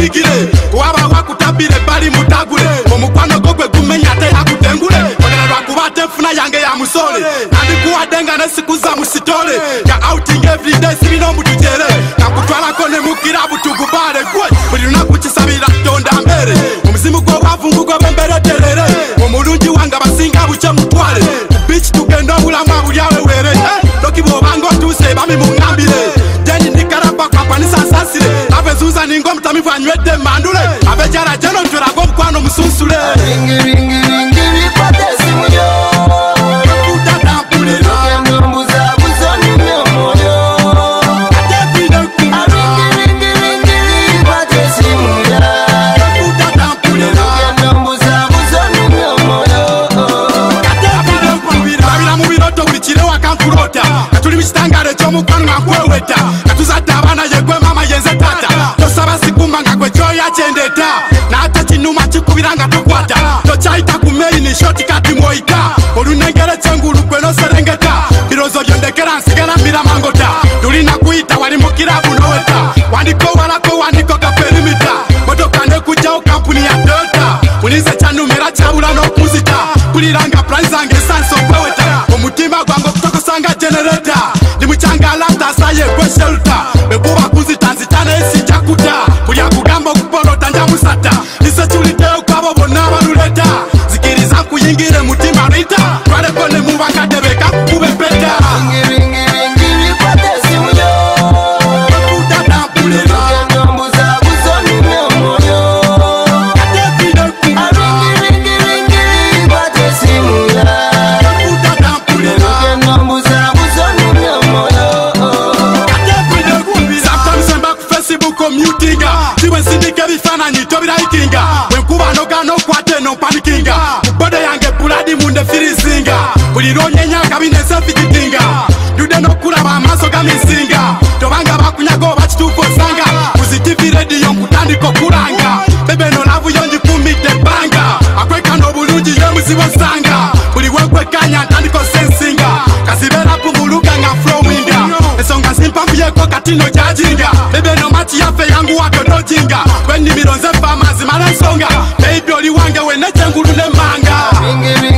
wigire waba wakutabire bali mutagule omukwano gogwe gumenya ate yakutengule ogererwa kubate mfuna yange ya musole nandi kuwadenga nesikuza musitole ya outing every day sibino mutujere nakutwala kone mukirabu tugubare gwe buli lunaku kisabira tonda mbere omuzimu gwo bavungugo bembere terere omulungi wanga basinga buche mutwale beach tugenda obulamu abulyawe were toki bwobanga otuse bami mungambire deni nikaraba kwapanisa nsasire abezuza ningo omutamivu anywedde mandule abejara jeno ntweraga omukwano musunsule bikwate esimu yo Katuli mchitangare chomu kwanu ngakweweta Katuzata abana yegwe mama yenze tata Tosaba sikuma ngakwe choya chendeta Na hata chinuma chikubiranga tukwata Tochaita kumei ni shoti kati moika Olunengere chenguru kweno serengeta Birozo yondekera nsigana mira mangota Tulina kuita wali mukirabu noweta Wandiko walako wandiko kaperimita Moto kane kujao kampuni ya Delta Unize chanumera chabula no kuzita Kuliranga pranzange sanso kweweta Omutima gwango kutoko sanga generator Ni mchanga lata saye kwe shelter Bekuwa kuzitanzi tane isi jakuta Kulia kugambo kupolo tanja musata Nise chuliteo kwa bobo na waluleta Zikiriza kuyingire mutima rita Kware kone muwaka debeka kukube peta bikwate esimu yo Siwe sindike bifana nyito biraikinga Wenkuba noga no kwate no panikinga Bode yange buladi munde firizinga Buliro nyenya kabinese fikitinga Yude no kuraba amaso gamisinga Tobanga bakunyago bachituko sanga Positive radio nkutandiko kuranga Bebe no lavu yonji kumite banga Akweka no bulungi yemuzibo sanga Buli wekwe kanya tandiko sensinga Kasibera pumuluga nga flowinga Esonga simpampu yeko katino jajinga Bebe no mati yafe yangu wako no jinga Weni mironze fama zimana songa Baby oli wange wene chengulu ne manga